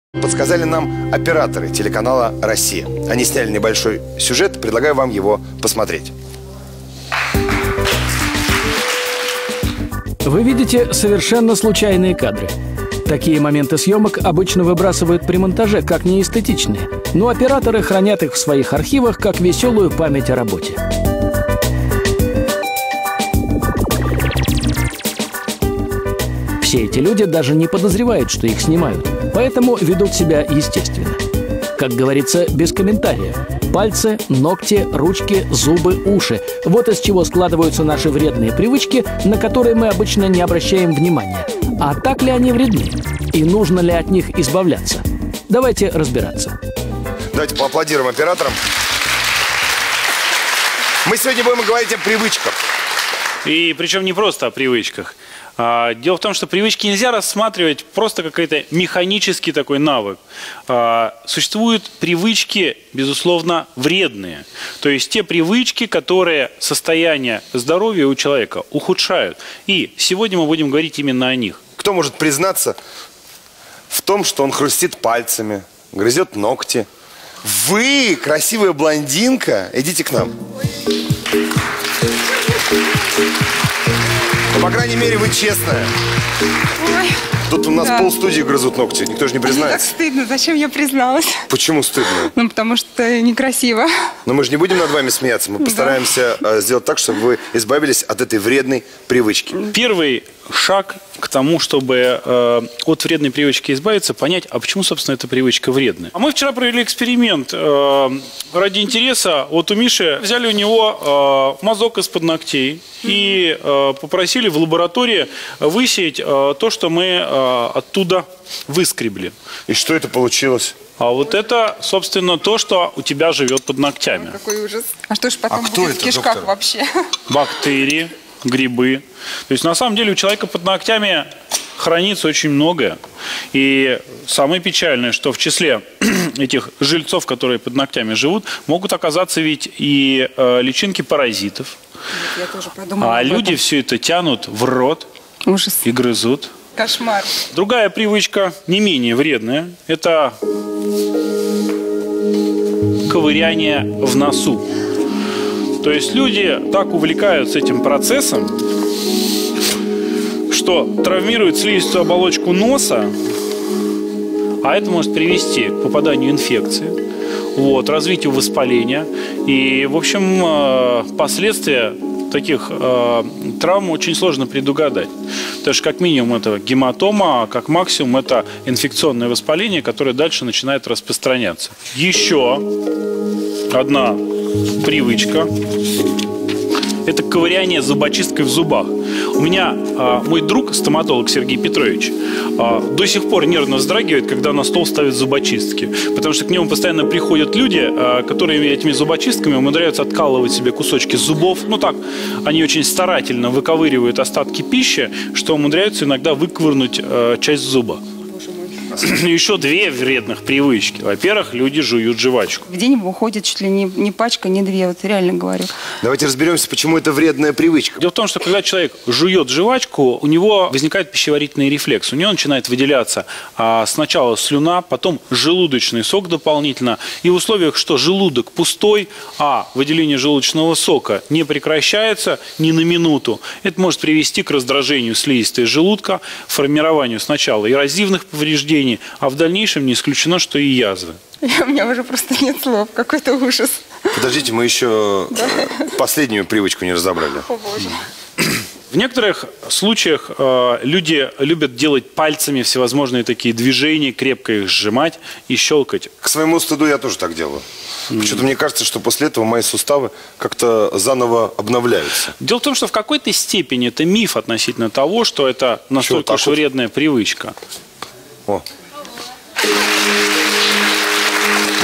Подсказали нам операторы телеканала «Россия». Они сняли небольшой сюжет, предлагаю вам его посмотреть. Вы видите совершенно случайные кадры. Такие моменты съемок обычно выбрасывают при монтаже как неэстетичные, но операторы хранят их в своих архивах как веселую память о работе. Все эти люди даже не подозревают, что их снимают, поэтому ведут себя естественно. Как говорится, без комментариев. Пальцы, ногти, ручки, зубы, уши. Вот из чего складываются наши вредные привычки, на которые мы обычно не обращаем внимания. А так ли они вредны? И нужно ли от них избавляться? Давайте разбираться. Давайте поаплодируем операторам. Мы сегодня будем говорить о привычках. И причем не просто о привычках. Дело в том, что привычки нельзя рассматривать просто как какой-то механический такой навык. Существуют привычки, безусловно, вредные. То есть те привычки, которые состояние здоровья у человека ухудшают. И сегодня мы будем говорить именно о них. Кто может признаться в том, что он хрустит пальцами, грызет ногти? Вы, красивая блондинка, идите к нам. Ну, по крайней мере, вы честная. Ой, тут у нас полстудии грызут ногти, никто же не признается. Так стыдно, зачем я призналась? Почему стыдно? Ну, потому что некрасиво. Но мы же не будем над вами смеяться, мы постараемся сделать так, чтобы вы избавились от этой вредной привычки. Первый шаг к тому, чтобы от вредной привычки избавиться, понять, а почему, собственно, эта привычка вредная. А мы вчера провели эксперимент. Ради интереса, вот у Миши взяли у него мазок из-под ногтей и попросили в лаборатории высеять то, что мы оттуда выскребли. И что это получилось? А вот это, собственно, то, что у тебя живет под ногтями. Какой ужас. А что ж потом кто будет в это, кишках доктор? вообще? Бактерии, грибы. То есть, на самом деле, у человека под ногтями хранится очень многое. И самое печальное, что в числе этих жильцов, которые под ногтями живут, могут оказаться ведь и личинки паразитов. Я тоже подумала А об люди этом. все это тянут в рот Ужас. и грызут. Кошмар. Другая привычка, не менее вредная, это ковыряние в носу. То есть люди так увлекаются этим процессом, что травмируют слизистую оболочку носа, а это может привести к попаданию инфекции, развитию воспаления. И, в общем, последствия таких травм очень сложно предугадать. Потому что как минимум это гематома, а как максимум это инфекционное воспаление, которое дальше начинает распространяться. Еще одна привычка – это ковыряние зубочисткой в зубах. У меня мой друг, стоматолог Сергей Петрович, до сих пор нервно вздрагивает, когда на стол ставят зубочистки. Потому что к нему постоянно приходят люди, которые этими зубочистками умудряются откалывать себе кусочки зубов. Ну так, они очень старательно выковыривают остатки пищи, что умудряются иногда выковырнуть часть зуба. Еще две вредных привычки. Во-первых, люди жуют жвачку. В день уходит чуть ли не пачка, не две, вот реально говорю. Давайте разберемся, почему это вредная привычка. Дело в том, что когда человек жует жвачку, у него возникает пищеварительный рефлекс. У него начинает выделяться сначала слюна, потом желудочный сок дополнительно. И в условиях, что желудок пустой, а выделение желудочного сока не прекращается ни на минуту, это может привести к раздражению слизистой желудка, формированию сначала эрозивных повреждений, а в дальнейшем не исключено, что и язвы. У меня уже просто нет слов, какой-то ужас. Подождите, мы еще последнюю привычку не разобрали. О, Боже. В некоторых случаях люди любят делать пальцами всевозможные такие движения, крепко их сжимать и щелкать. К своему стыду я тоже так делаю. Почему-то мне кажется, что после этого мои суставы как-то заново обновляются. Дело в том, что в какой-то степени это миф относительно того, что это настолько уж вредная привычка. О.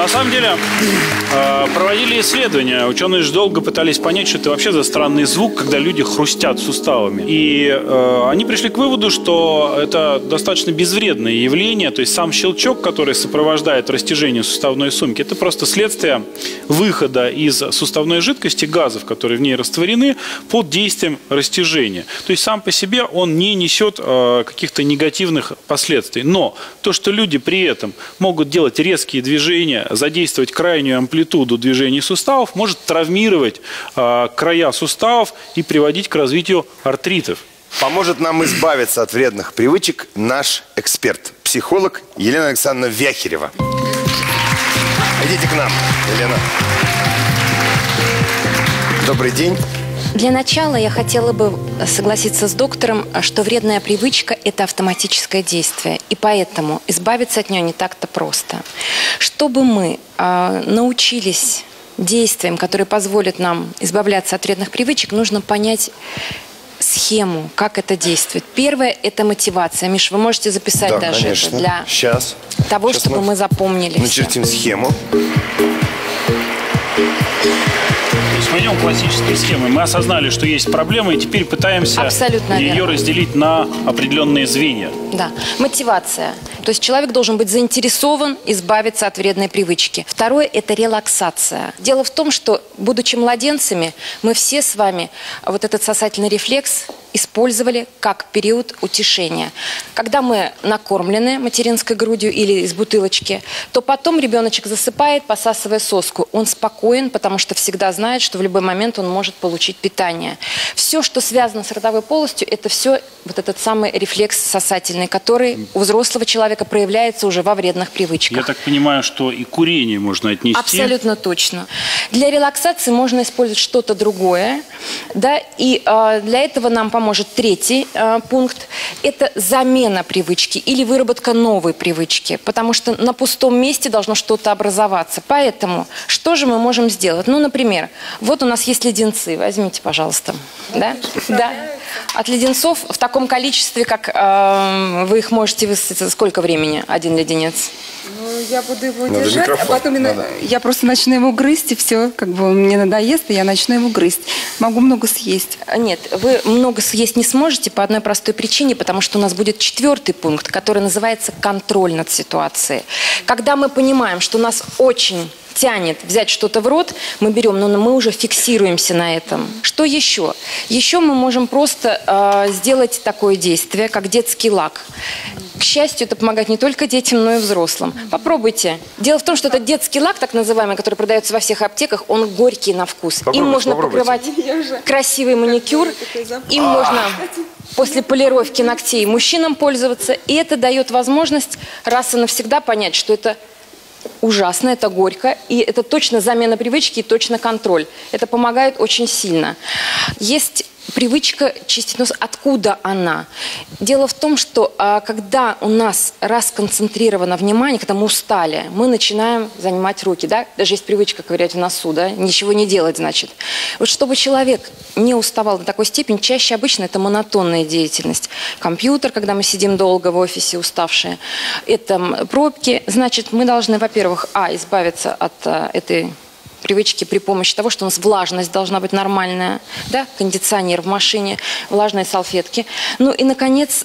На самом деле, проводили исследования. Ученые же долго пытались понять, что это вообще за странный звук, когда люди хрустят суставами. И они пришли к выводу, что это достаточно безвредное явление. То есть сам щелчок, который сопровождает растяжение суставной сумки, это просто следствие выхода из суставной жидкости газов, которые в ней растворены, под действием растяжения. То есть сам по себе он не несет каких-то негативных последствий. Но то, что люди при этом могут делать резкие движения, задействовать крайнюю амплитуду движений суставов, может травмировать края суставов и приводить к развитию артритов. Поможет нам избавиться от вредных привычек наш эксперт, психолог Елена Александровна Вяхерева. Идите к нам, Елена. Добрый день. Для начала я хотела бы согласиться с доктором, что вредная привычка – это автоматическое действие, и поэтому избавиться от нее не так-то просто. Чтобы мы научились действиям, которые позволят нам избавляться от вредных привычек, нужно понять схему, как это действует. Первое – это мотивация. Миш, вы можете записать Да, даже конечно. это для Сейчас чтобы мы запомнили. начертим схему. То есть мы идем классической схемой. Мы осознали, что есть проблема, и теперь пытаемся Абсолютно ее верно. разделить на определенные звенья. Да, мотивация. То есть человек должен быть заинтересован избавиться от вредной привычки. Второе – это релаксация. Дело в том, что, будучи младенцами, мы все с вами вот этот сосательный рефлекс использовали как период утешения. Когда мы накормлены материнской грудью или из бутылочки, то потом ребеночек засыпает, посасывая соску. Он спокоен, потому что всегда знает, что в любой момент он может получить питание. Все, что связано с ротовой полостью, это все вот этот самый рефлекс сосательный, который у взрослого человека проявляется уже во вредных привычках. Я так понимаю, что и курение можно отнести. Абсолютно точно. Для релаксации можно использовать что-то другое, да, и для этого нам поможет третий пункт. Это замена привычки или выработка новой привычки, потому что на пустом месте должно что-то образоваться. Поэтому что же мы можем сделать? Ну, например, вот у нас есть леденцы. Возьмите, пожалуйста. Да? Да. От леденцов в таком количестве, как вы их можете высосать, сколько времени один леденец? Ну, я буду его Надо держать, микрофон, а потом надо. я просто начну его грызть, и все, как бы он мне надоест, и я начну его грызть. Могу много съесть. Нет, вы много съесть не сможете по одной простой причине, потому что у нас будет четвертый пункт, который называется контроль над ситуацией. Когда мы понимаем, что нас очень тянет взять что-то в рот, мы берем, но мы уже фиксируемся на этом. Что еще? Еще мы можем просто сделать такое действие, как детский лак. К счастью, это помогает не только детям, но и взрослым. Попробуйте. Дело в том, что этот детский лак, так называемый, который продается во всех аптеках, он горький на вкус. Им можно покрывать красивый маникюр, им можно после полировки ногтей мужчинам пользоваться. И это дает возможность раз и навсегда понять, что это ужасно, это горько, и это точно замена привычки и точно контроль. Это помогает очень сильно. Есть привычка чистить нос. Откуда она? Дело в том, что когда у нас расконцентрировано внимание, когда мы устали, мы начинаем занимать руки. Да? Даже есть привычка ковырять в носу, да? Ничего не делать, значит. Вот чтобы человек не уставал до такой степени, чаще обычно это монотонная деятельность. Компьютер, когда мы сидим долго в офисе, уставшие. Это пробки. Значит, мы должны, во-первых, избавиться от этой привычки при помощи того, что у нас влажность должна быть нормальная, да, кондиционер в машине, влажные салфетки. Ну и, наконец,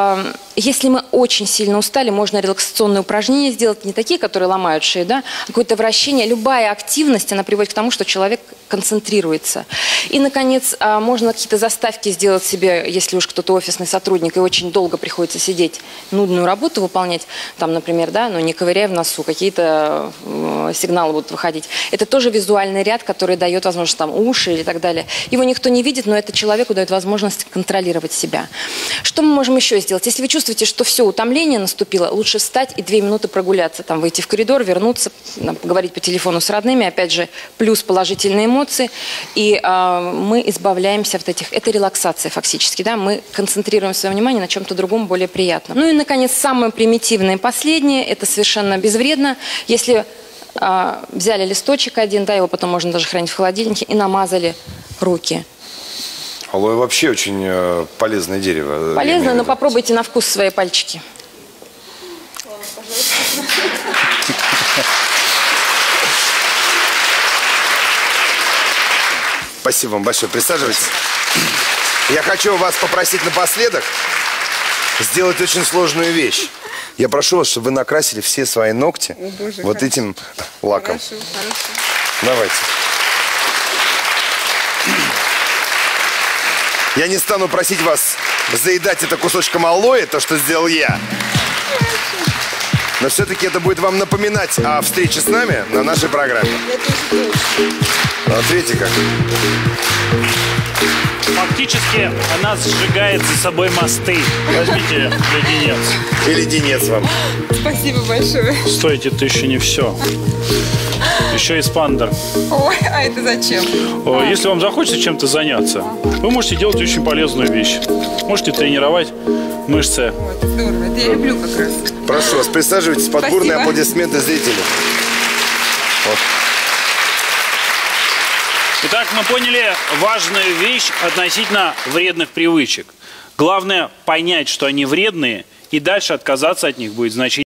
если мы очень сильно устали, можно релаксационные упражнения сделать, не такие, которые ломают шею, да, а какое-то вращение. Любая активность, она приводит к тому, что человек концентрируется. И, наконец, можно какие-то заставки сделать себе, если уж кто-то офисный сотрудник и очень долго приходится сидеть, нудную работу выполнять, там, например, да, но не ковыряя в носу, какие-то сигналы будут выходить. Это тоже визуальный ряд, который дает возможность там уши и так далее. Его никто не видит, но это человеку дает возможность контролировать себя. Что мы можем еще сделать? Если вы чувствуете, что все, утомление наступило, лучше встать и 2 минуты прогуляться, там, выйти в коридор, вернуться, поговорить по телефону с родными, опять же, плюс положительные эмоции, и мы избавляемся от этих, это релаксация фактически, да, мы концентрируем свое внимание на чем-то другом, более приятном. Ну и, наконец, самое примитивное и последнее, это совершенно безвредно, если взяли листочек один, да, его потом можно даже хранить в холодильнике, и намазали руки. Алоэ вообще очень полезное дерево. Полезно, но попробуйте на вкус свои пальчики. Спасибо вам большое. Присаживайтесь. Я хочу вас попросить напоследок сделать очень сложную вещь. Я прошу вас, чтобы вы накрасили все свои ногти вот этим лаком. Хорошо. Давайте. Я не стану просить вас заедать это кусочком алоэ, то, что сделал я. Но все-таки это будет вам напоминать о встрече с нами на нашей программе. Вот видите как. Фактически она сжигает за собой мосты. Возьмите леденец. И леденец вам. Спасибо большое. Стойте, это еще не все. Еще и спандер. Ой, а это зачем? Если вам захочется чем-то заняться, вы можете делать очень полезную вещь. Можете тренировать мышцы. Вот, здорово. Это я люблю как раз. Прошу вас, присаживайтесь под бурные аплодисменты зрителей. Вот. Итак, мы поняли важную вещь относительно вредных привычек. Главное понять, что они вредные, и дальше отказаться от них будет значительно.